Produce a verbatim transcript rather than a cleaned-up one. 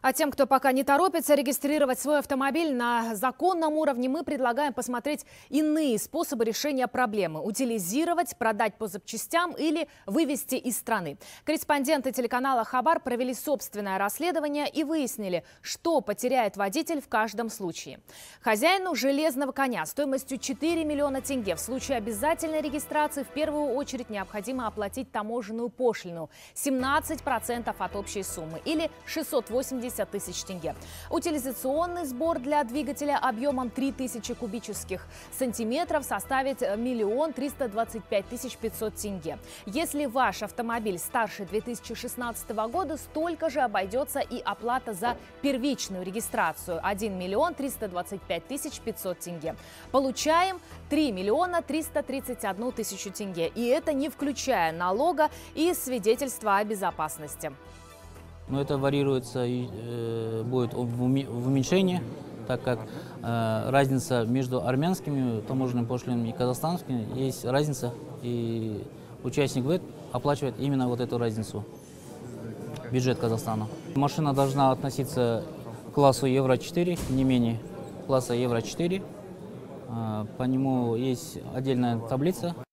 А тем, кто пока не торопится регистрировать свой автомобиль на законном уровне, мы предлагаем посмотреть иные способы решения проблемы. Утилизировать, продать по запчастям или вывести из страны. Корреспонденты телеканала «Хабар» провели собственное расследование и выяснили, что потеряет водитель в каждом случае. Хозяину железного коня стоимостью четыре миллиона тенге в случае обязательной регистрации в первую очередь необходимо оплатить таможенную пошлину – семнадцать процентов от общей суммы или шестьсот восемьдесят тысяч тенге. Утилизационный сбор для двигателя объемом три тысячи кубических сантиметров составит миллион триста двадцать пять тысяч пятьсот тенге. Если ваш автомобиль старше две тысячи шестнадцатого года, столько же обойдется и оплата за первичную регистрацию – один миллион триста двадцать пять тысяч пятьсот тенге. Получаем три миллиона триста тридцать одну тысячу тенге. И это не включая налога и свидетельства о безопасности. Но это варьируется и э, будет в уменьшении, так как э, разница между армянскими таможенными пошлинами и казахстанскими есть разница, и участник ВЭТ оплачивает именно вот эту разницу, бюджет Казахстана. Машина должна относиться к классу Евро четыре, не менее класса Евро четыре. По нему есть отдельная таблица,